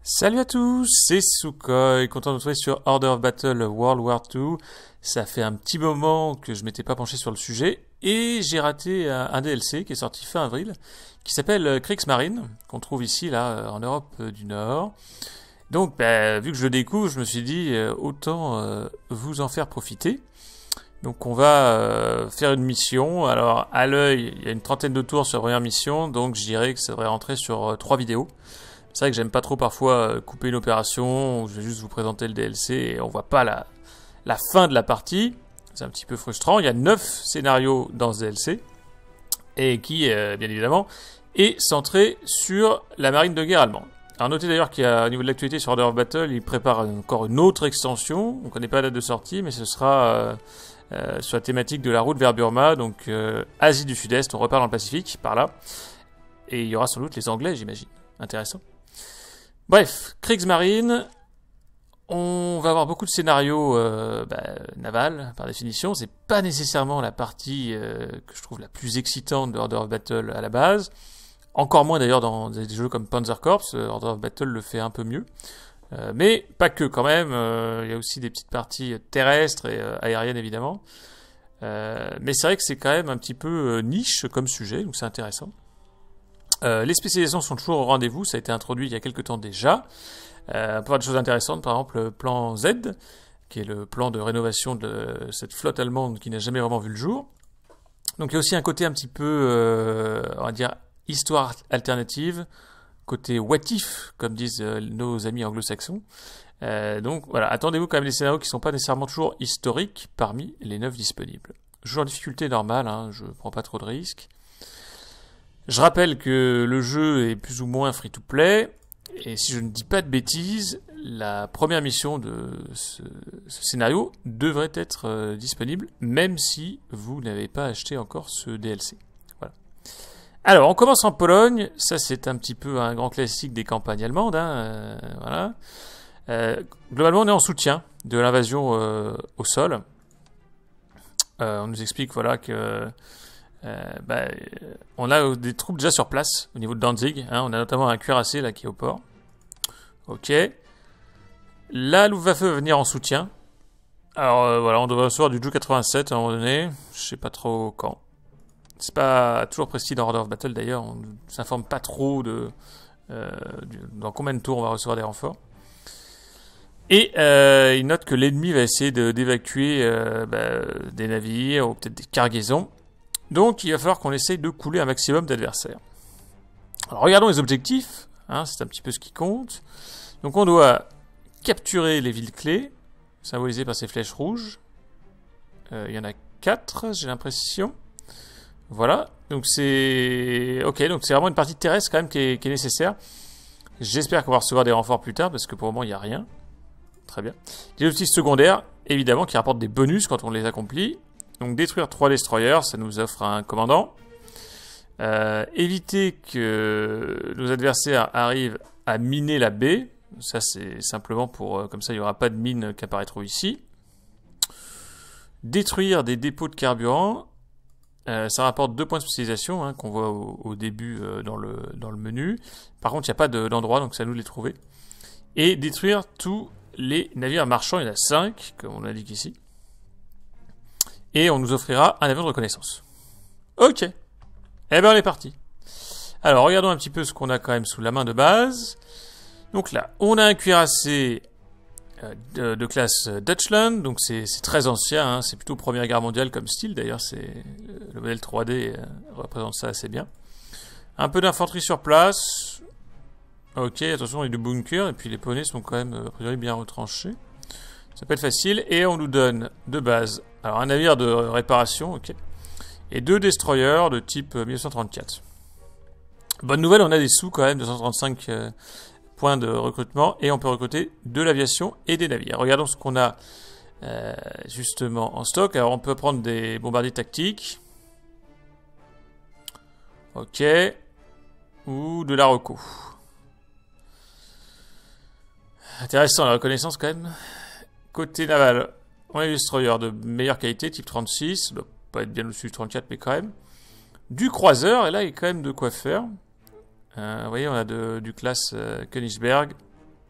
Salut à tous, c'est Sukhoi, content de vous retrouver sur Order of Battle World War II. Ça fait un petit moment que je m'étais pas penché sur le sujet et j'ai raté un DLC qui est sorti fin avril qui s'appelle Kriegsmarine, qu'on trouve ici là en Europe du Nord. Donc vu que je le découvre, je me suis dit autant vous en faire profiter. Donc on va faire une mission. Alors à l'œil, il y a une trentaine de tours sur la première mission, donc je dirais que ça devrait rentrer sur 3 vidéos. C'est vrai que j'aime pas trop parfois couper une opération où je vais juste vous présenter le DLC et on voit pas la fin de la partie. C'est un petit peu frustrant. Il y a 9 scénarios dans ce DLC et qui, bien évidemment, est centré sur la marine de guerre allemande. Alors notez d'ailleurs qu'il y a, au niveau de l'actualité sur Order of Battle, il prépare encore une autre extension. On ne connaît pas la date de sortie, mais ce sera sur la thématique de la route vers Burma, donc Asie du Sud-Est. On repart dans le Pacifique, par là. Et il y aura sans doute les Anglais, j'imagine. Intéressant. Bref, Kriegsmarine, on va avoir beaucoup de scénarios navals, par définition. C'est pas nécessairement la partie que je trouve la plus excitante de Order of Battle à la base. Encore moins d'ailleurs dans des jeux comme Panzer Corps, Order of Battle le fait un peu mieux. Mais pas que quand même, il y a aussi des petites parties terrestres et aériennes évidemment. Mais c'est vrai que c'est quand même un petit peu niche comme sujet, donc c'est intéressant. Les spécialisations sont toujours au rendez-vous, ça a été introduit il y a quelques temps déjà. On peut avoir des choses intéressantes, par exemple le plan Z, qui est le plan de rénovation de cette flotte allemande qui n'a jamais vraiment vu le jour. Donc il y a aussi un côté un petit peu, on va dire, histoire alternative, côté what if, comme disent nos amis anglo-saxons. Donc voilà, attendez-vous quand même des scénarios qui ne sont pas nécessairement toujours historiques parmi les 9 disponibles. Jeu en difficulté normale, hein, je ne prends pas trop de risques. Je rappelle que le jeu est plus ou moins free-to-play, et si je ne dis pas de bêtises, la première mission de ce scénario devrait être disponible, même si vous n'avez pas acheté encore ce DLC. Voilà. Alors, on commence en Pologne, ça c'est un petit peu un grand classique des campagnes allemandes, hein, voilà. Globalement, on est en soutien de l'invasion au sol. On nous explique voilà que on a des troupes déjà sur place au niveau de Danzig. Hein, on a notamment un cuirassé là qui est au port. Ok. La Luftwaffe va venir en soutien. Alors voilà, on devrait recevoir du Ju 87 à un moment donné. Je sais pas trop quand. C'est pas toujours précis dans Order of Battle d'ailleurs. On ne s'informe pas trop dans combien de tours on va recevoir des renforts. Et il note que l'ennemi va essayer d'évacuer des navires ou peut-être des cargaisons. Donc il va falloir qu'on essaye de couler un maximum d'adversaires. Alors regardons les objectifs, hein, c'est un petit peu ce qui compte. Donc on doit capturer les villes clés, symbolisées par ces flèches rouges. Il y en a 4, j'ai l'impression. Voilà, donc c'est... Ok, donc c'est vraiment une partie terrestre quand même qui est nécessaire. J'espère qu'on va recevoir des renforts plus tard, parce que pour le moment il n'y a rien. Très bien. Les objectifs secondaires, évidemment, qui rapportent des bonus quand on les accomplit. Donc détruire 3 destroyers, ça nous offre un commandant. Éviter que nos adversaires arrivent à miner la baie. Ça c'est simplement pour... comme ça il n'y aura pas de mine qui apparaîtront ici. Détruire des dépôts de carburant. Ça rapporte 2 points de spécialisation hein, qu'on voit au début dans le menu. Par contre il n'y a pas d'endroit, donc c'est à nous de les trouver. Et détruire tous les navires marchands, il y en a 5, comme on l'indique ici. Et on nous offrira un avion de reconnaissance. Ok. Eh ben on est parti. Alors regardons un petit peu ce qu'on a quand même sous la main de base. Donc là, on a un cuirassé de classe Deutschland. Donc c'est très ancien. Hein, c'est plutôt Première Guerre mondiale comme style. D'ailleurs, le modèle 3D représente ça assez bien. Un peu d'infanterie sur place. Ok, attention, il y a du bunker. Et puis les poneys sont quand même a priori bien retranchés. Ça peut être facile. Et on nous donne de base... Alors un navire de réparation, ok. Et 2 destroyers de type 1934. Bonne nouvelle, on a des sous quand même, 235 points de recrutement. Et on peut recruter de l'aviation et des navires. Regardons ce qu'on a justement en stock. Alors on peut prendre des bombardiers tactiques. Ok. Ou de la reco. Intéressant la reconnaissance quand même. Côté naval, on a des destroyers de meilleure qualité, type 36. Ça doit pas être bien au-dessus du 34, mais quand même. Du croiseur, et là, il y a quand même de quoi faire. Vous voyez, on a du classe Königsberg.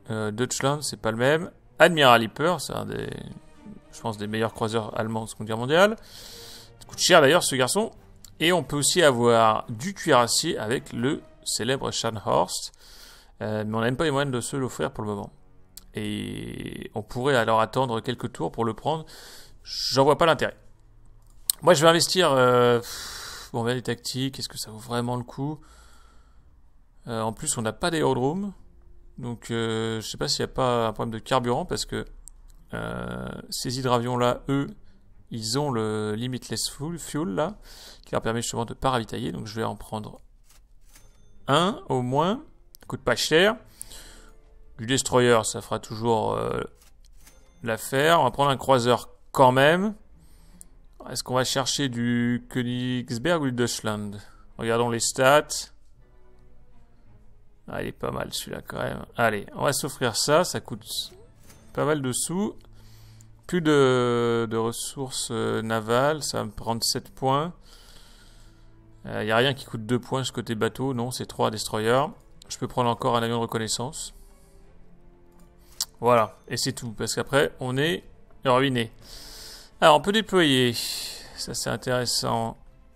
Deutschland, c'est pas le même. Admiral Hipper, c'est un des, je pense, des meilleurs croiseurs allemands de Seconde Guerre mondiale. Ça coûte cher d'ailleurs ce garçon. Et on peut aussi avoir du cuirassier avec le célèbre Scharnhorst. Mais on n'a même pas les moyens de se l'offrir pour le moment. Et on pourrait alors attendre quelques tours pour le prendre. J'en vois pas l'intérêt. Moi je vais investir... bon, on va les tactiques. Est-ce que ça vaut vraiment le coup? En plus on n'a pas d'aérodrome. Donc je sais pas s'il n'y a pas un problème de carburant. Parce que ces hydravions là, eux, ils ont le Limitless Fuel là. Qui leur permet justement de ne pas ravitailler. Donc je vais en prendre un au moins. Coûte pas cher. Du destroyer, ça fera toujours l'affaire. On va prendre un croiseur quand même. Est-ce qu'on va chercher du Königsberg ou du Deutschland? Regardons les stats. Ah, il est pas mal celui-là quand même. Allez, on va s'offrir ça. Ça coûte pas mal de sous. Plus de ressources navales. Ça va me prendre 7 points. Il n'y a rien qui coûte 2 points ce côté bateau. Non, c'est 3 destroyers. Je peux prendre encore un avion de reconnaissance. Voilà, et c'est tout, parce qu'après, on est ruiné. Alors, on peut déployer, ça c'est intéressant,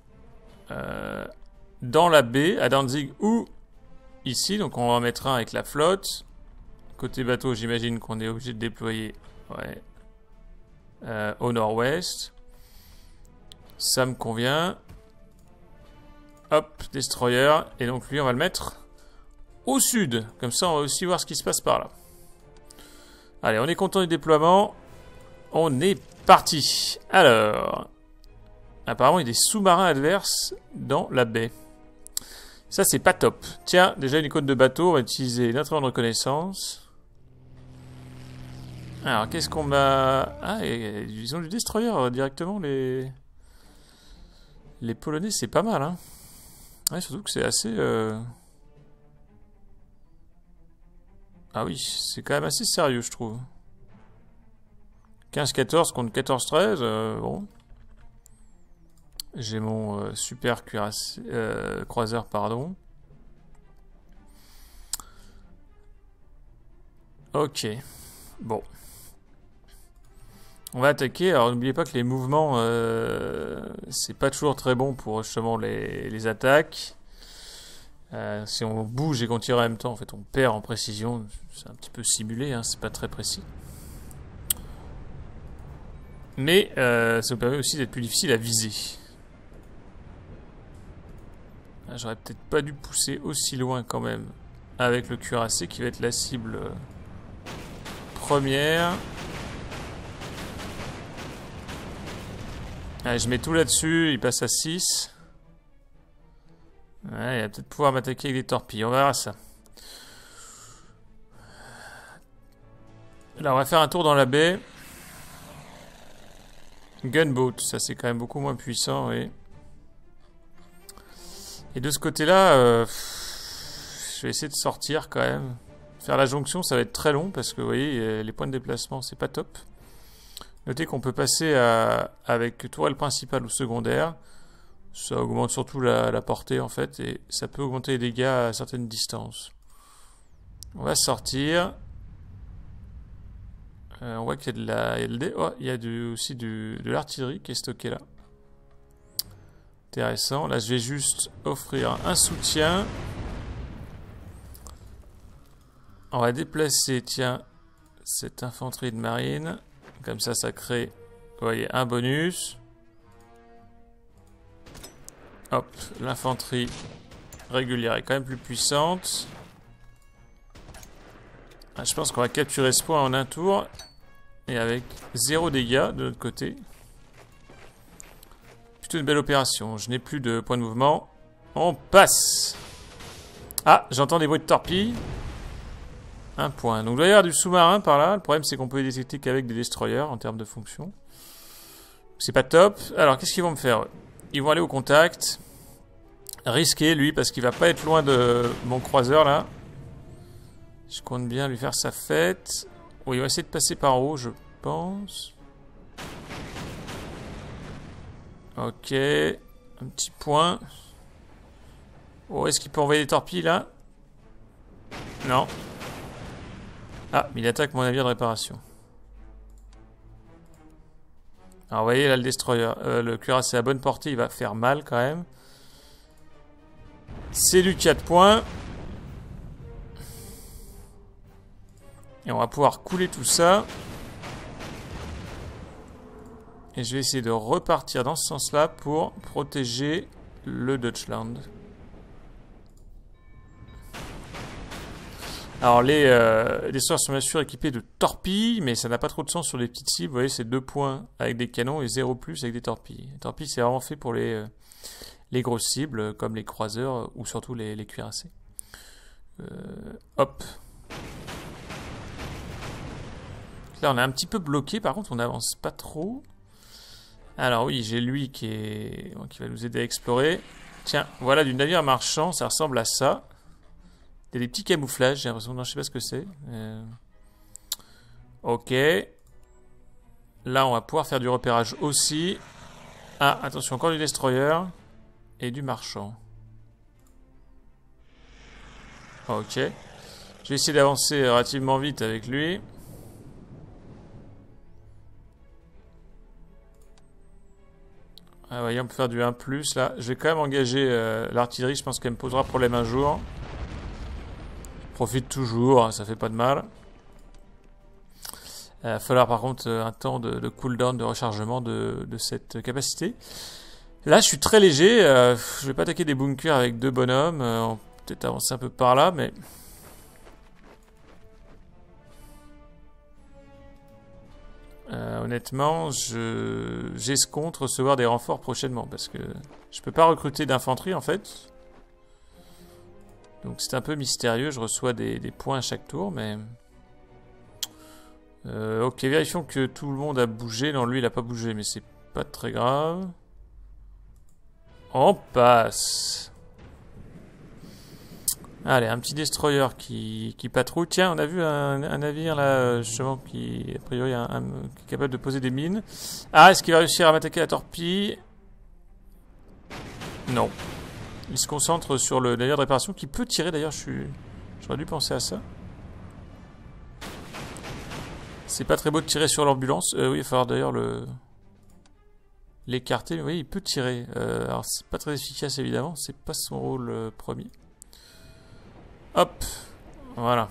dans la baie, à Danzig ou ici. Donc, on va en mettre un avec la flotte. Côté bateau, j'imagine qu'on est obligé de déployer au nord-ouest. Ça me convient. Hop, destroyer. Et donc, lui, on va le mettre au sud. Comme ça, on va aussi voir ce qui se passe par là. Allez, on est content du déploiement. On est parti. Alors, apparemment, il y a des sous-marins adverses dans la baie. Ça, c'est pas top. Tiens, déjà une icône de bateau. On va utiliser notre avion de reconnaissance. Alors, qu'est-ce qu'on m'a... Ah, ils ont du destroyer directement, les Polonais, c'est pas mal, hein. Ouais, surtout que c'est assez... Ah oui, c'est quand même assez sérieux, je trouve. 15-14 contre 14-13, bon. J'ai mon super croiseur, pardon. Ok, bon. On va attaquer. Alors n'oubliez pas que les mouvements, c'est pas toujours très bon pour justement les attaques. Si on bouge et qu'on tire en même temps, en fait, on perd en précision. C'est un petit peu simulé, hein, c'est pas très précis. Mais ça nous permet aussi d'être plus difficile à viser. J'aurais peut-être pas dû pousser aussi loin quand même avec le cuirassé qui va être la cible première. Allez, je mets tout là-dessus, il passe à 6. Ouais, il va peut-être pouvoir m'attaquer avec des torpilles, on verra ça. Là, on va faire un tour dans la baie. Gunboat, ça c'est quand même beaucoup moins puissant, oui. Et de ce côté-là, je vais essayer de sortir quand même. Faire la jonction, ça va être très long parce que vous voyez, les points de déplacement, c'est pas top. Notez qu'on peut passer avec tourelle principale ou secondaire. Ça augmente surtout la portée en fait et ça peut augmenter les dégâts à certaines distances. On va sortir. On voit qu'il y a il y a aussi de l'artillerie qui est stockée là. Intéressant. Là, je vais juste offrir un soutien. On va déplacer, tiens, cette infanterie de marine. Comme ça, ça crée, vous voyez, un bonus. Hop, l'infanterie régulière est quand même plus puissante. Ah, je pense qu'on va capturer ce point en un tour. Et avec 0 dégâts de l'autre côté. Plutôt une belle opération. Je n'ai plus de points de mouvement. On passe. Ah, j'entends des bruits de torpilles. Un point. Donc il doit y avoir du sous-marin par là. Le problème c'est qu'on peut les détecter qu'avec des destroyers en termes de fonction. C'est pas top. Alors qu'est-ce qu'ils vont me faire? Ils vont aller au contact. Risquer lui parce qu'il va pas être loin de mon croiseur là. Je compte bien lui faire sa fête. Oui, il va essayer de passer par en haut, je pense. Ok. Un petit point. Oh, est-ce qu'il peut envoyer des torpilles là? Non. Ah, mais il attaque mon navire de réparation. Alors vous voyez là le destroyer, le cuirassé à bonne portée, il va faire mal quand même. C'est du 4 points. Et on va pouvoir couler tout ça. Et je vais essayer de repartir dans ce sens-là pour protéger le Deutschland. Alors les destroyers sont bien sûr équipés de torpilles, mais ça n'a pas trop de sens sur les petites cibles. Vous voyez, c'est 2 points avec des canons et 0 plus avec des torpilles. Les torpilles, c'est vraiment fait pour les grosses cibles, comme les croiseurs ou surtout les cuirassés. Hop. Là, on est un petit peu bloqué. Par contre, on n'avance pas trop. Alors oui, j'ai lui qui va nous aider à explorer. Tiens, voilà du navire marchand. Ça ressemble à ça. Il y a des petits camouflages. J'ai l'impression... Non, je sais pas ce que c'est. Ok. Là, on va pouvoir faire du repérage aussi. Ah, attention, encore du destroyer. Et du marchand. Ok. Je vais essayer d'avancer relativement vite avec lui. Ah, voyez, on peut faire du 1+, là. Je vais quand même engager l'artillerie. Je pense qu'elle me posera problème un jour. Je profite toujours, hein, ça fait pas de mal. Il va falloir par contre un temps de cooldown, de rechargement de cette capacité. Là, je suis très léger. Je vais pas attaquer des bunkers avec 2 bonhommes. On peut peut-être avancer un peu par là, mais... honnêtement, j'escompte recevoir des renforts prochainement parce que je peux pas recruter d'infanterie en fait. Donc c'est un peu mystérieux, je reçois des points à chaque tour, mais... ok, vérifions que tout le monde a bougé. Non, lui il a pas bougé, mais c'est pas très grave. On passe. Allez, un petit destroyer qui patrouille. Tiens, on a vu un navire là, justement, qui a priori qui est capable de poser des mines. Ah, est-ce qu'il va réussir à m'attaquer la torpille? Non. Il se concentre sur le navire de réparation qui peut tirer d'ailleurs. J'aurais dû penser à ça. C'est pas très beau de tirer sur l'ambulance. Oui, il va falloir d'ailleurs l'écarter. Oui, il peut tirer. Alors, c'est pas très efficace évidemment. C'est pas son rôle premier. Hop, voilà.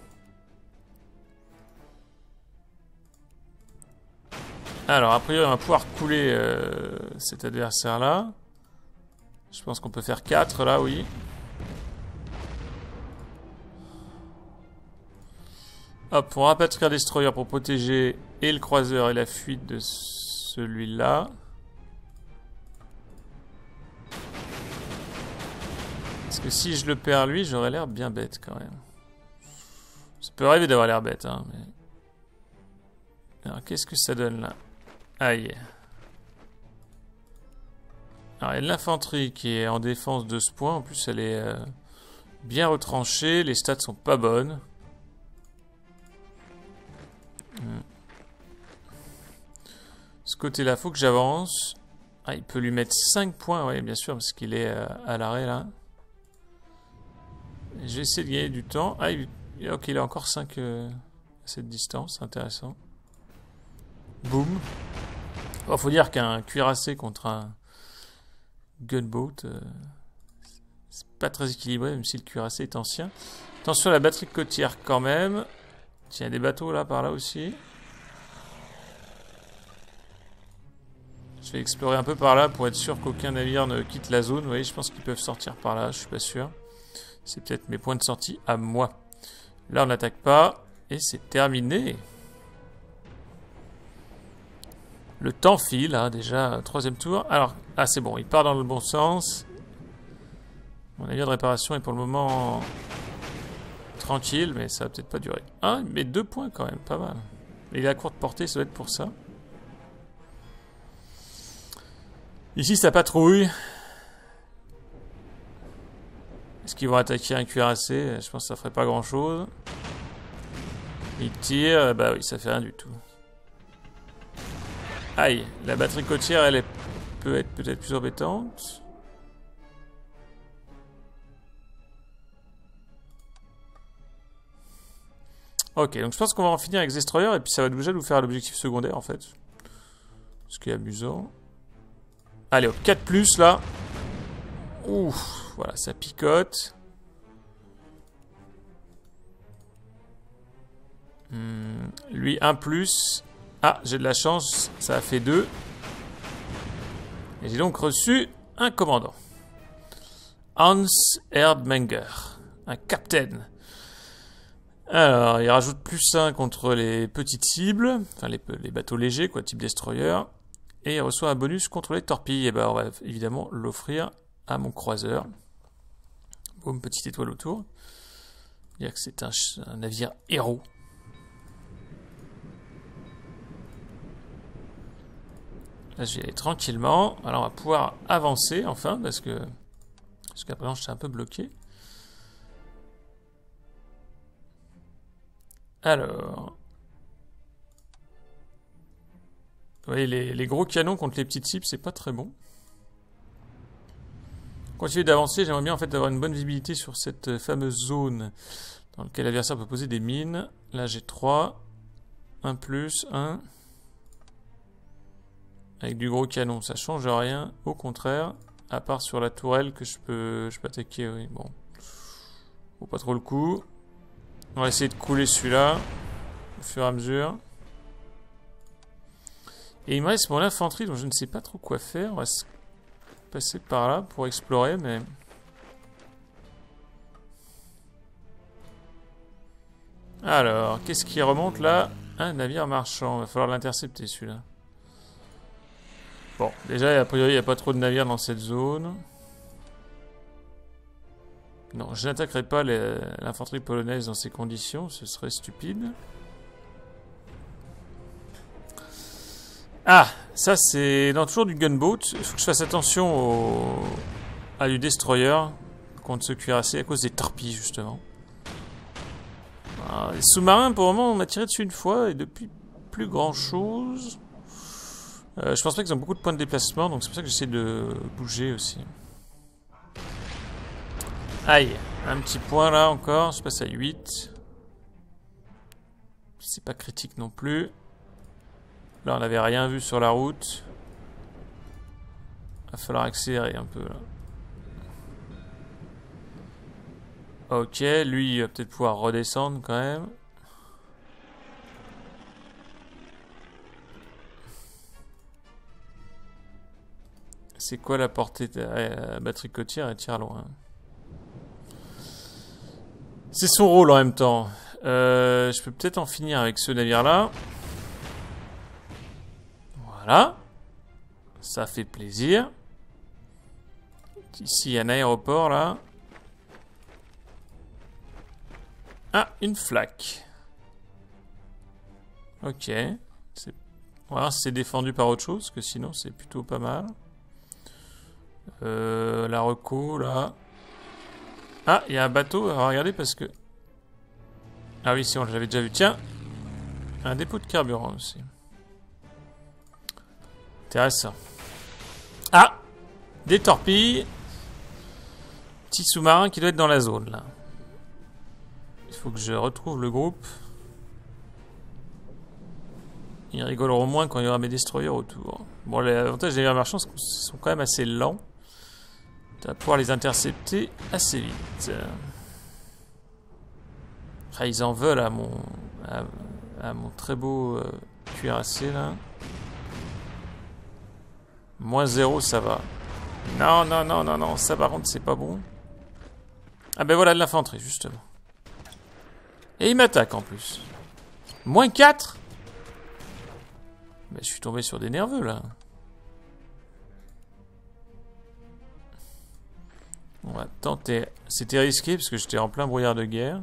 Alors, a priori, on va pouvoir couler cet adversaire-là. Je pense qu'on peut faire 4, là, oui. Hop, on rapatrie un destroyer pour protéger et le croiseur et la fuite de celui-là. Parce que si je le perds lui, j'aurais l'air bien bête quand même. Ça peut arriver d'avoir l'air bête, hein, mais... Alors, qu'est-ce que ça donne là? Aïe. Alors, il y a de l'infanterie qui est en défense de ce point. En plus, elle est bien retranchée. Les stats sont pas bonnes. Ce côté-là, faut que j'avance. Ah, il peut lui mettre 5 points, oui, bien sûr, parce qu'il est à l'arrêt là. Je vais essayer de gagner du temps. Ah, ok, il a encore 5 à cette distance, intéressant. Boum. Bon, faut dire qu'un cuirassé contre un gunboat, c'est pas très équilibré, même si le cuirassé est ancien. Attention à la batterie côtière quand même. Tiens, il y a des bateaux là, par là aussi. Je vais explorer un peu par là pour être sûr qu'aucun navire ne quitte la zone. Vous voyez, je pense qu'ils peuvent sortir par là, je suis pas sûr. C'est peut-être mes points de sortie à moi. Là, on n'attaque pas. Et c'est terminé. Le temps file, hein, déjà, 3e tour. Alors, ah, c'est bon, il part dans le bon sens. Mon navire de réparation est pour le moment tranquille, mais ça va peut-être pas durer. Ah, mais 2 points quand même, pas mal. Il est à courte portée, ça doit être pour ça. Ici, ça patrouille. Est-ce qu'ils vont attaquer un cuirassé? Je pense que ça ferait pas grand-chose. Ils tirent, bah oui, ça fait rien du tout. Aïe, la batterie côtière, elle peut être peut-être plus embêtante. Ok, donc je pense qu'on va en finir avec Destroyer et puis ça va déjà nous faire l'objectif secondaire en fait. Ce qui est amusant. Allez hop, 4+, là. Ouf, voilà, ça picote. Lui, 1+. Ah, j'ai de la chance, ça a fait 2. Et j'ai donc reçu un commandant. Hans Erdmenger, un capitaine. Alors, il rajoute +1 contre les petites cibles, enfin les bateaux légers, quoi, type destroyer. Et il reçoit un bonus contre les torpilles. Et ben, on va évidemment l'offrir à mon croiseur. Boum, petite étoile autour. Dire que c'est un navire héros. Là, je vais aller tranquillement. Alors, on va pouvoir avancer, enfin, parce que jusqu'à présent, je suis un peu bloqué. Alors... Vous voyez, les gros canons contre les petites cibles, c'est pas très bon. Continuer d'avancer, j'aimerais bien en fait avoir une bonne visibilité sur cette fameuse zone dans laquelle l'adversaire peut poser des mines. Là, j'ai 3. 1+, avec du gros canon, ça change rien, au contraire, à part sur la tourelle que je peux attaquer, oui, bon. Vaut pas trop le coup. On va essayer de couler celui-là, au fur et à mesure. Et il me reste mon infanterie, dont je ne sais pas trop quoi faire. On va se passer par là pour explorer, mais... Alors, qu'est-ce qui remonte là? Un navire marchand, il va falloir l'intercepter celui-là. Bon, déjà, a priori, il n'y a pas trop de navires dans cette zone. Non, je n'attaquerai pas l'infanterie polonaise dans ces conditions, ce serait stupide. Ah, ça c'est dans toujours du gunboat. Il faut que je fasse attention à du destroyer contre ce cuirassé à cause des torpilles justement. Alors, les sous-marins pour le moment on m'a tiré dessus une fois et depuis plus grand chose. Je pense pas qu'ils ont beaucoup de points de déplacement donc c'est pour ça que j'essaie de bouger aussi. Aïe, un petit point là encore, je passe à 8. C'est pas critique non plus. Là, on n'avait rien vu sur la route. Il va falloir accélérer un peu, là. Ok, lui, il va peut-être pouvoir redescendre, quand même. C'est quoi la portée de la batterie côtière? Elle tire loin. C'est son rôle, en même temps. Je peux peut-être en finir avec ce navire-là. Voilà. Ça fait plaisir. Ici, il y a un aéroport, là. Ah, une flaque. Ok. On va voir si c'est défendu par autre chose, parce que sinon, c'est plutôt pas mal. La reco, là. Ah, il y a un bateau. Alors, regardez, parce que... Ah oui, si, on l'avait déjà vu. Tiens. Un dépôt de carburant, aussi. Intéressant. Ah! Des torpilles. Petit sous-marin qui doit être dans la zone, là. Il faut que je retrouve le groupe. Ils rigoleront moins quand il y aura mes destroyers autour. Bon, l'avantage des navires marchands, c'est qu'ils sont quand même assez lents. Tu vas pouvoir les intercepter assez vite. Ah, ils en veulent à mon très beau cuirassé, là. -0, ça va. Non, non, non, non, non. Ça, par contre, c'est pas bon. Ah ben voilà de l'infanterie, justement. Et il m'attaque, en plus. -4. Ben, je suis tombé sur des nerveux, là. On va tenter. C'était risqué, parce que j'étais en plein brouillard de guerre.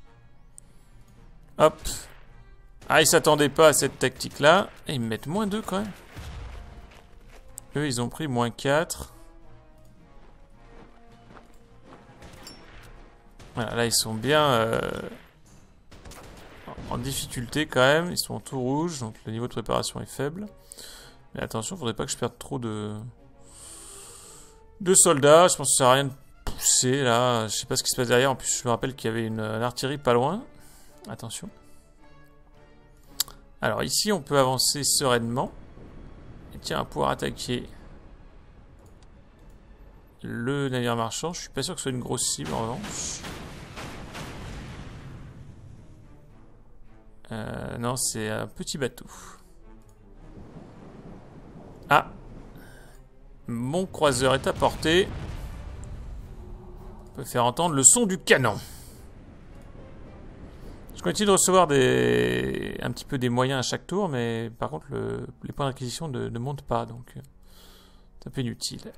Hop. Ah, ils s'attendaient pas à cette tactique-là. Et ils me mettent -2, quand même. Eux, ils ont pris -4. Voilà, là, ils sont bien en difficulté quand même. Ils sont tout rouge, donc le niveau de préparation est faible. Mais attention, il faudrait pas que je perde trop de soldats. Je pense que ça sert à rien de pousser là. Je sais pas ce qui se passe derrière. En plus, je me rappelle qu'il y avait une artillerie pas loin. Attention. Alors ici, on peut avancer sereinement. Et tiens, on va pouvoir attaquer le navire marchand. Je suis pas sûr que ce soit une grosse cible en revanche. Non, c'est un petit bateau. Ah! Mon croiseur est à portée. On peut faire entendre le son du canon. Je continue de recevoir un petit peu des moyens à chaque tour, mais par contre les points d'acquisition ne montent pas, donc c'est un peu inutile.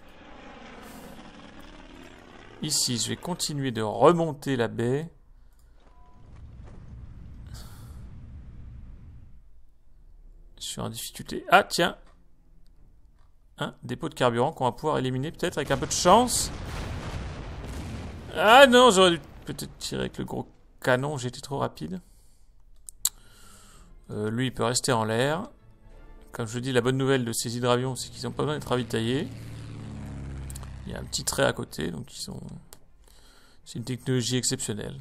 Ici, je vais continuer de remonter la baie. Je suis en difficulté. Ah, tiens! Un dépôt de carburant qu'on va pouvoir éliminer peut-être avec un peu de chance. Ah non, j'aurais dû peut-être tirer avec le gros canon, j'étais trop rapide. Lui, il peut rester en l'air. Comme je dis, la bonne nouvelle de ces hydravions, c'est qu'ils n'ont pas besoin d'être ravitaillés. Il y a un petit trait à côté, donc c'est une technologie exceptionnelle.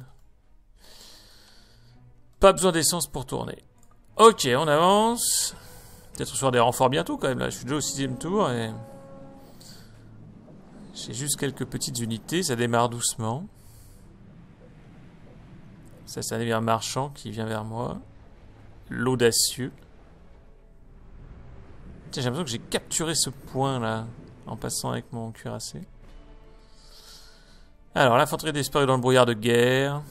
Pas besoin d'essence pour tourner. Ok, on avance. Peut-être recevoir des renforts bientôt quand même. Là, je suis déjà au 6e tour et j'ai juste quelques petites unités. Ça démarre doucement. Ça, c'est un navire marchand qui vient vers moi. L'audacieux. Tiens, j'ai l'impression que j'ai capturé ce point là en passant avec mon cuirassé. Alors, l'infanterie a disparu dans le brouillard de guerre.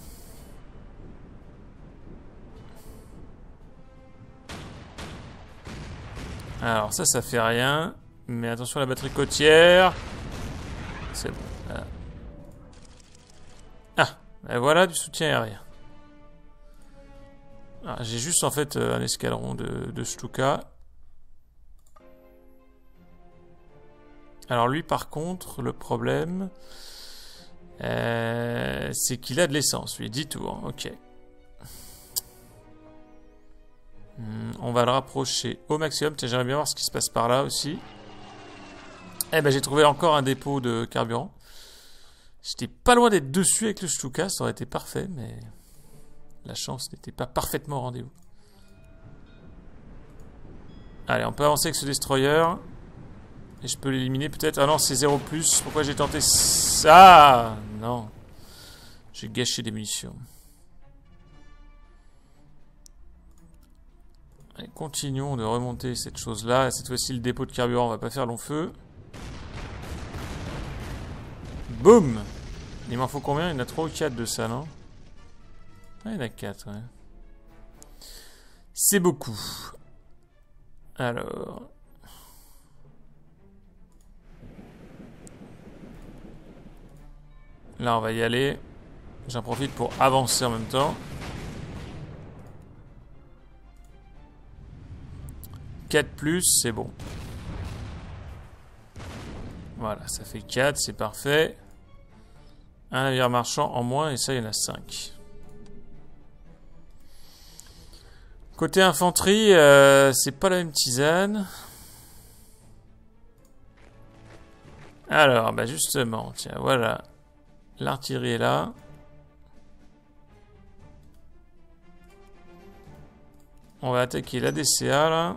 Alors ça fait rien. Mais attention à la batterie côtière. C'est bon. Voilà. Ah, ben voilà du soutien aérien. J'ai juste en fait un escadron de Stuka. Alors lui par contre, le problème... c'est qu'il a de l'essence, lui. 10 tours, ok. On va le rapprocher au maximum. Tiens, j'aimerais bien voir ce qui se passe par là aussi. Eh ben, j'ai trouvé encore un dépôt de carburant. J'étais pas loin d'être dessus avec le Stuka, ça aurait été parfait, mais la chance n'était pas parfaitement au rendez-vous. Allez, on peut avancer avec ce destroyer. Et je peux l'éliminer peut-être. Ah non, c'est 0+. Pourquoi j'ai tenté ça? Non. J'ai gâché des munitions. Allez, continuons de remonter cette chose-là. Cette fois-ci, le dépôt de carburant, on va pas faire long feu. Boum! Il m'en faut combien? Il y en a 3 ou 4 de ça, non? Ah, il y en a 4, ouais. C'est beaucoup. Alors... Là, on va y aller. J'en profite pour avancer en même temps. 4+, c'est bon. Voilà, ça fait 4, c'est parfait. Un navire marchand en moins, et ça, il y en a 5. Côté infanterie, c'est pas la même tisane. Alors, bah justement, tiens, voilà. L'artillerie est là. On va attaquer la DCA, là.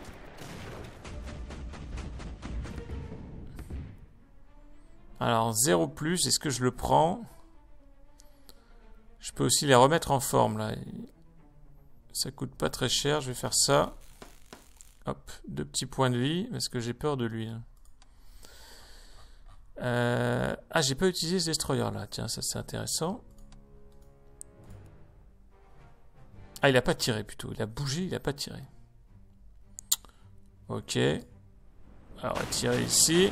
Alors, 0+, est-ce que je le prends? Je peux aussi les remettre en forme, là. Ça coûte pas très cher, je vais faire ça. Hop, 2 petits points de vie, parce que j'ai peur de lui. Ah, j'ai pas utilisé ce destroyer, là. Tiens, ça c'est intéressant. Ah, il a pas tiré, plutôt. Il a bougé, il a pas tiré. Ok. Alors, on va tirer ici.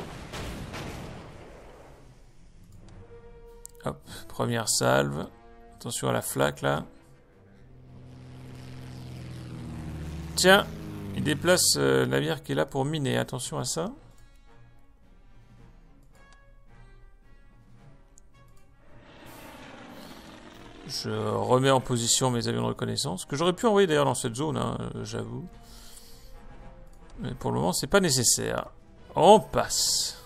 Hop, première salve. Attention à la flaque là. Tiens, il déplace le navire qui est là pour miner. Attention à ça. Je remets en position mes avions de reconnaissance. Que j'aurais pu envoyer d'ailleurs dans cette zone, hein, j'avoue. Mais pour le moment, c'est pas nécessaire. On passe.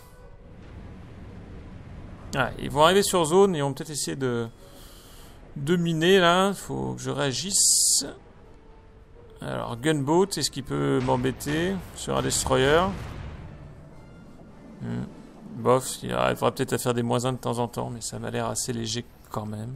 Ah, ils vont arriver sur zone et ils vont peut-être essayer de miner là. Il faut que je réagisse. Alors, gunboat, est-ce qu'il peut m'embêter sur un destroyer? Bof, il arrivera peut-être à faire des -1 de temps en temps, mais ça m'a l'air assez léger quand même.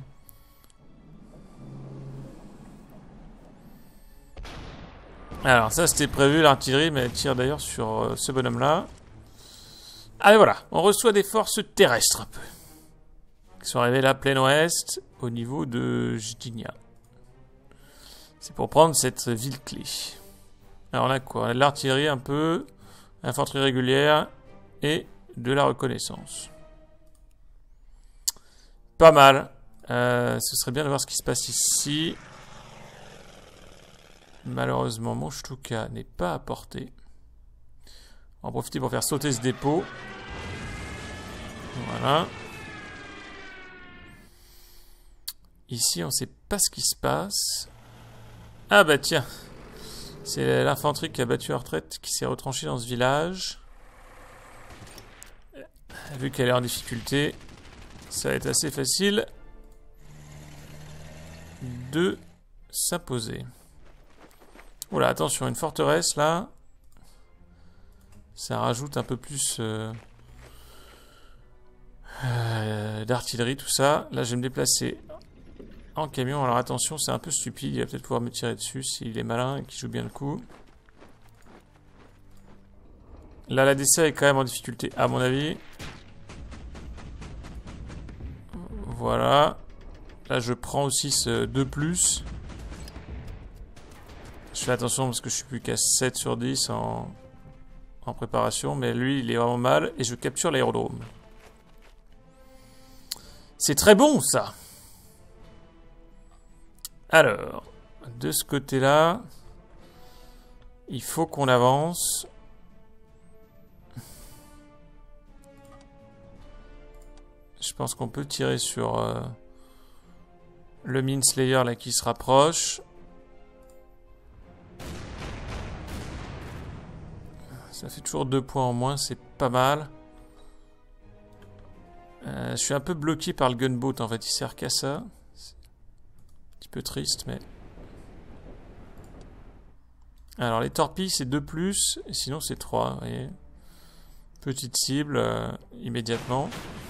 Alors ça c'était prévu, l'artillerie, mais elle tire d'ailleurs sur ce bonhomme-là. Allez voilà, on reçoit des forces terrestres un peu. Qui sont arrivées là, plein ouest, au niveau de Jdinia. C'est pour prendre cette ville clé. Alors là quoi, l'artillerie un peu, infanterie régulière et de la reconnaissance. Pas mal. Ce serait bien de voir ce qui se passe ici. Malheureusement, mon Shtuka n'est pas à portée. On va en profiter pour faire sauter ce dépôt. Voilà. Ici, on ne sait pas ce qui se passe. Ah bah tiens. C'est l'infanterie qui a battu en retraite qui s'est retranchée dans ce village. Vu qu'elle est en difficulté, ça va être assez facile de s'imposer. Oula, attention, une forteresse là. Ça rajoute un peu plus d'artillerie, tout ça. Là, je vais me déplacer en camion. Alors attention, c'est un peu stupide. Il va peut-être pouvoir me tirer dessus s'il est malin et qu'il joue bien le coup. Là, la DC est quand même en difficulté, à mon avis. Voilà. Là, je prends aussi ce 2+. Je fais attention parce que je suis plus qu'à 7 sur 10 en préparation. Mais lui, il est vraiment mal. Et je capture l'aérodrome. C'est très bon, ça. Alors, de ce côté-là, il faut qu'on avance. Je pense qu'on peut tirer sur le Minslayer là qui se rapproche. Ça fait toujours 2 points en moins, c'est pas mal. Je suis un peu bloqué par le gunboat en fait, il sert qu'à ça. C'est un petit peu triste, mais... Alors les torpilles c'est 2+, et sinon c'est 3, vous voyez. Petite cible, immédiatement.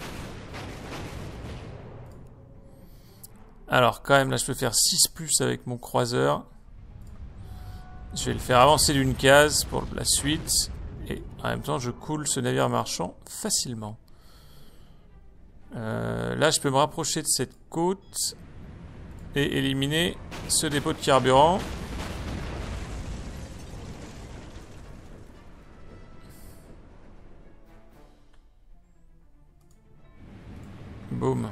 Alors quand même là je peux faire 6+ avec mon croiseur. Je vais le faire avancer d'une case pour la suite. Et en même temps je coule ce navire marchand facilement. Là je peux me rapprocher de cette côte. Et éliminer ce dépôt de carburant. Boum.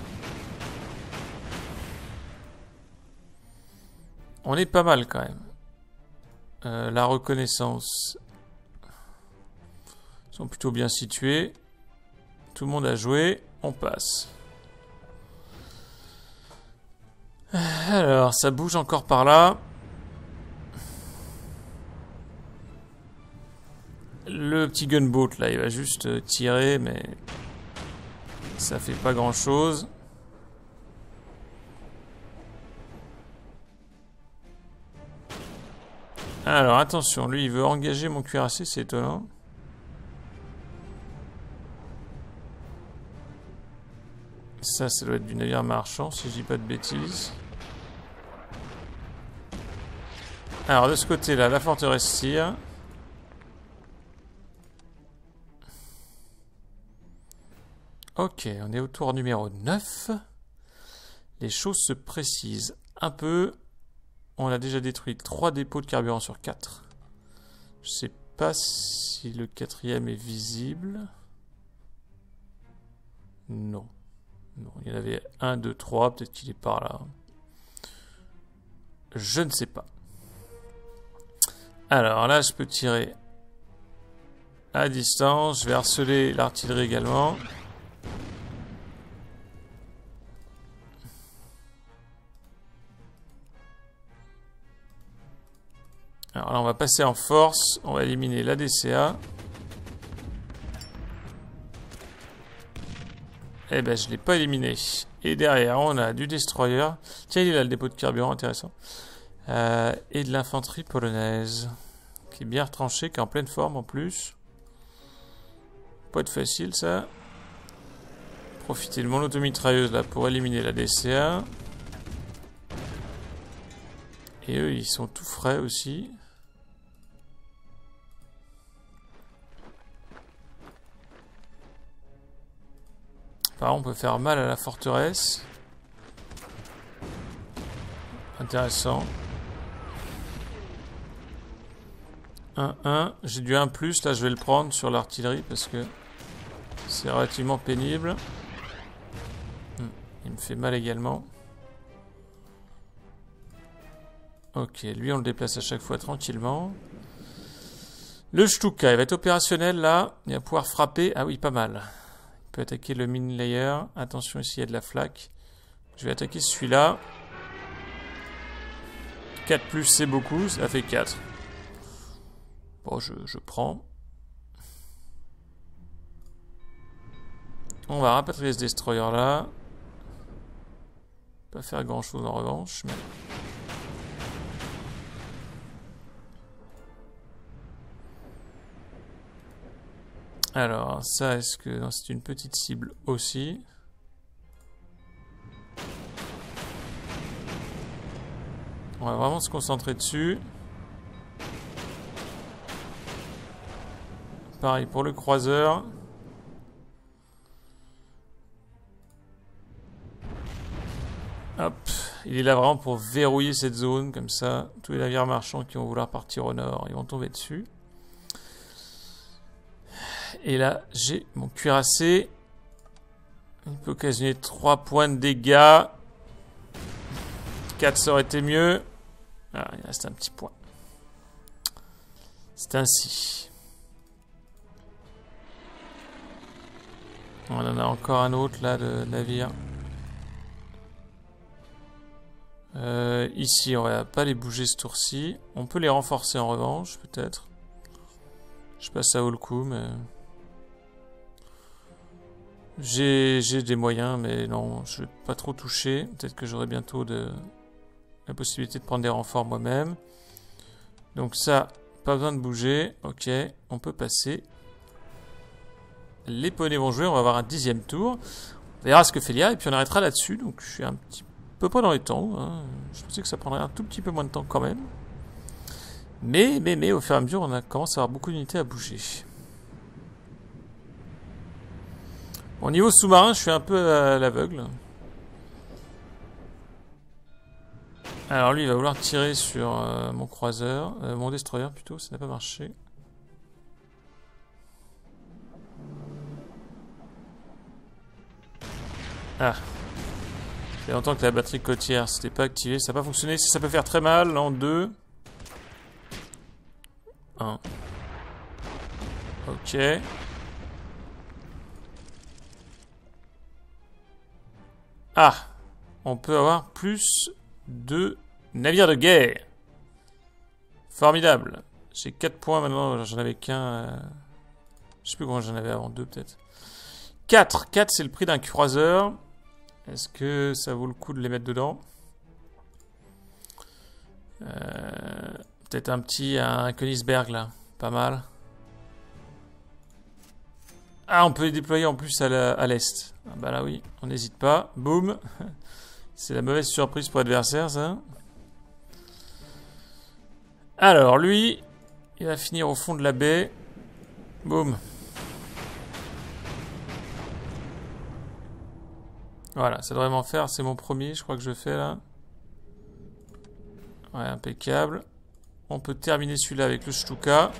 On est pas mal quand même. La reconnaissance. Ils sont plutôt bien situés. Tout le monde a joué. On passe. Alors, ça bouge encore par là. Le petit gunboat là, il va juste tirer, mais ça fait pas grand chose. Alors attention, lui il veut engager mon cuirassé, c'est étonnant. Ça doit être du navire marchand, si je dis pas de bêtises. Alors de ce côté-là, la forteresse tire. Ok, on est au tour numéro 9. Les choses se précisent un peu. On a déjà détruit 3 dépôts de carburant sur 4. Je sais pas si le 4e est visible. Non. Non, il y en avait 1, 2, 3. Peut-être qu'il est par là. Je ne sais pas. Alors là, je peux tirer à distance. Je vais harceler l'artillerie également. Alors là, on va passer en force. On va éliminer la DCA. Eh ben, je ne l'ai pas éliminé. Et derrière, on a du destroyer. Tiens, il est là, le dépôt de carburant, intéressant. Et de l'infanterie polonaise. Qui est bien retranchée, qui est en pleine forme en plus. Pas être facile ça. Profiter de mon automitrailleuse là pour éliminer la DCA. Et eux ils sont tout frais aussi. Par contre on peut faire mal à la forteresse. Intéressant. 1-1. J'ai du 1+, là je vais le prendre sur l'artillerie parce que c'est relativement pénible. Il me fait mal également. Ok, lui on le déplace à chaque fois tranquillement. Le Stuka, il va être opérationnel là. Il va pouvoir frapper. Ah oui, pas mal. Il peut attaquer le mine layer. Attention, ici il y a de la flaque. Je vais attaquer celui-là. 4+, c'est beaucoup, ça fait 4. Bon, je prends. On va rapatrier ce destroyer là. Pas faire grand chose en revanche. Mais... alors, ça, est-ce que c'est une petite cible aussi? On va vraiment se concentrer dessus. Pareil pour le croiseur. Hop, il est là vraiment pour verrouiller cette zone, comme ça, tous les navires marchands qui vont vouloir partir au nord, ils vont tomber dessus. Et là, j'ai mon cuirassé. Il peut occasionner 3 points de dégâts. 4, ça aurait été mieux. Ah, il reste un petit point. C'est ainsi. On en a encore un autre là de navire. Ici, on va pas les bouger ce tour-ci. On peut les renforcer en revanche, peut-être. Je sais pas si ça vaut le coup, mais... j'ai des moyens, mais non, je vais pas trop toucher. Peut-être que j'aurai bientôt la possibilité de prendre des renforts moi-même. Donc ça, pas besoin de bouger. Ok, on peut passer. Les poneys vont jouer, on va avoir un 10e tour. On verra ce que fait l'IA et puis on arrêtera là-dessus. Donc je suis un petit peu pas dans les temps. Hein. Je pensais que ça prendrait un tout petit peu moins de temps quand même. Mais au fur et à mesure, on commence à avoir beaucoup d'unités à bouger. Au niveau sous-marin, je suis un peu à l'aveugle. Alors lui, il va vouloir tirer sur mon croiseur, mon destroyer plutôt, ça n'a pas marché. Ah. Il y a longtemps que la batterie côtière s'était pas activée, ça n'a pas fonctionné, ça peut faire très mal, en 2. 1. Ok. Ah, on peut avoir plus de navires de guerre. Formidable. J'ai 4 points maintenant, j'en avais qu'un. Je sais plus combien j'en avais avant, 2 peut-être. 4, 4 c'est le prix d'un croiseur. Est-ce que ça vaut le coup de les mettre dedans? Peut-être un Königsberg là, pas mal. Ah, on peut les déployer en plus à l'est. Ah bah là oui, on n'hésite pas. Boum. C'est la mauvaise surprise pour l'adversaire, ça. Alors, lui, il va finir au fond de la baie. Boum. Voilà, ça devrait m'en faire. C'est mon premier, je crois que je fais là. Ouais, impeccable. On peut terminer celui-là avec le Stuka.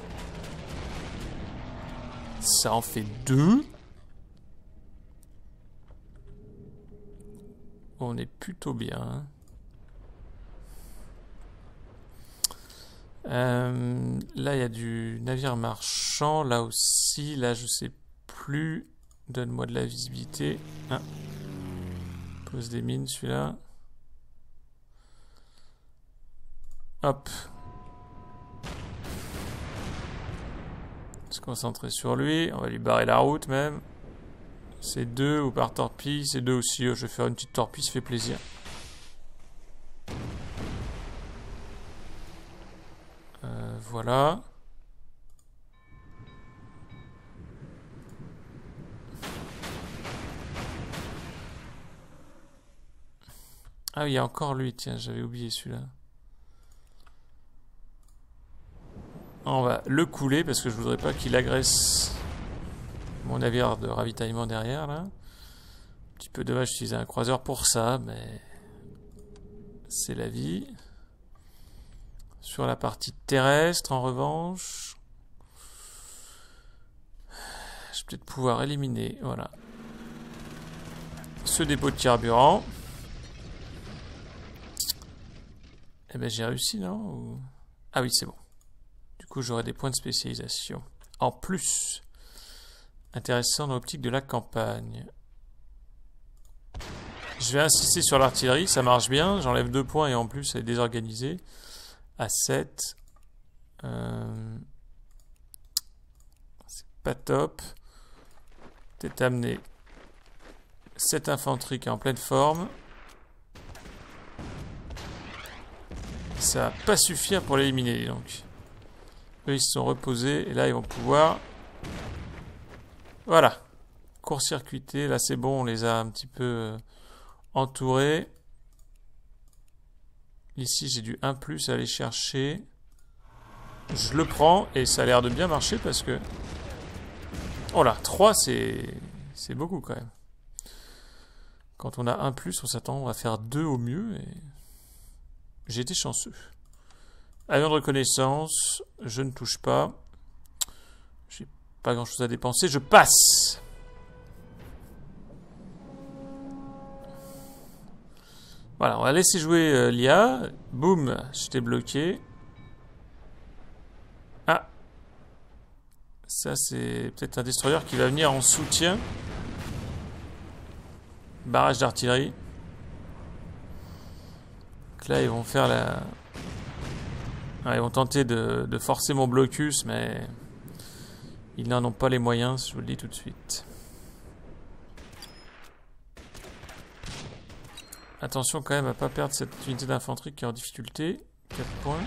Ça en fait 2. On est plutôt bien. Là, il y a du navire marchand. Là aussi. Là, je sais plus. Donne-moi de la visibilité. Ah. Pose des mines, celui-là. Hop. Se concentrer sur lui. On va lui barrer la route, même. C'est 2 ou par torpille. C'est 2 aussi. Je vais faire une petite torpille, ça fait plaisir. Voilà. Ah oui, il y a encore lui, tiens, j'avais oublié celui-là. On va le couler parce que je voudrais pas qu'il agresse mon navire de ravitaillement derrière là. Un petit peu dommage d'utiliser un croiseur pour ça, mais c'est la vie. Sur la partie terrestre, en revanche, je vais peut-être pouvoir éliminer, voilà, ce dépôt de carburant. Eh ben j'ai réussi, non? Ou... Ah oui, c'est bon. Du coup, j'aurai des points de spécialisation. En plus, intéressant dans l'optique de la campagne. Je vais insister sur l'artillerie, ça marche bien. J'enlève 2 points et en plus, elle est désorganisée. À 7. C'est pas top. Peut-être amener cette infanterie qui est en pleine forme. Ça va pas suffire pour l'éliminer, donc. Eux, ils se sont reposés, et là, ils vont pouvoir... Voilà. Court-circuiter, là, c'est bon, on les a un petit peu entourés. Ici, j'ai du 1+ à aller chercher. Je le prends, et ça a l'air de bien marcher, parce que... Oh là, 3, c'est beaucoup, quand même. Quand on a 1+, on s'attend à faire 2 au mieux, et... J'ai été chanceux. Avion de reconnaissance, je ne touche pas. J'ai pas grand chose à dépenser, je passe. Voilà, on va laisser jouer l'IA. Boum, j'étais bloqué. Ah. Ça, c'est peut-être un destroyer qui va venir en soutien. Barrage d'artillerie. Donc là, ils vont faire la... Ah, ils vont tenter de forcer mon blocus, mais ils n'en ont pas les moyens, je vous le dis tout de suite. Attention quand même à ne pas perdre cette unité d'infanterie qui est en difficulté. 4 points.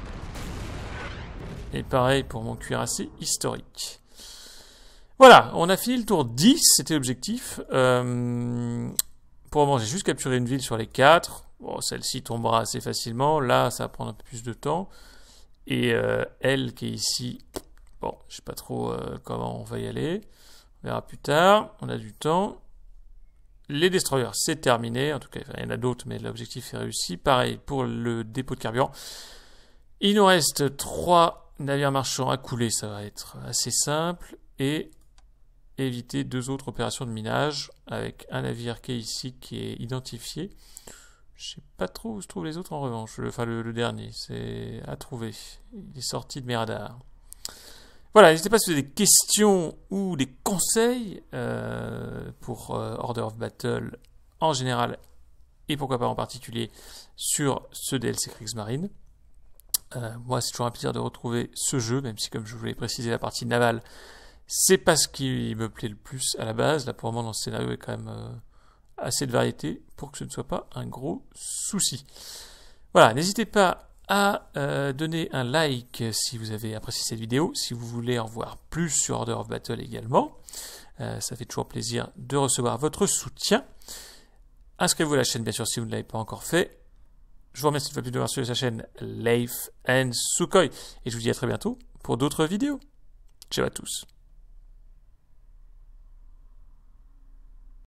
Et pareil pour mon cuirassé historique. Voilà, on a fini le tour 10, c'était l'objectif. Pour le moment, j'ai juste capturé une ville sur les 4. Bon, celle-ci tombera assez facilement. Là, ça va prendre un peu plus de temps. Et elle qui est ici, bon, je sais pas trop comment on va y aller. On verra plus tard. On a du temps. Les destroyers, c'est terminé. En tout cas, il y en a d'autres, mais l'objectif est réussi. Pareil pour le dépôt de carburant. Il nous reste 3 navires marchands à couler. Ça va être assez simple. Et éviter 2 autres opérations de minage avec un navire qui est ici, qui est identifié. Je sais pas trop où se trouvent les autres en revanche. Enfin, le dernier, c'est à trouver. Il est sorti de mes radars. Voilà, n'hésitez pas si vous avez des questions ou des conseils pour Order of Battle en général et pourquoi pas en particulier sur ce DLC Kriegsmarine. Moi, c'est toujours un plaisir de retrouver ce jeu, même si, comme je vous l'ai précisé, la partie navale, c'est pas ce qui me plaît le plus à la base. Là, pour le moment, dans ce scénario, il y a quand même assez de variété pour que ce ne soit pas un gros souci. Voilà, n'hésitez pas à donner un like si vous avez apprécié cette vidéo, si vous voulez en voir plus sur Order of Battle également. Ça fait toujours plaisir de recevoir votre soutien. Inscrivez-vous à la chaîne, bien sûr, si vous ne l'avez pas encore fait. Je vous remercie une fois de plus d'avoir suivi sa chaîne Leif and Sukhoi. Et je vous dis à très bientôt pour d'autres vidéos. Ciao à tous.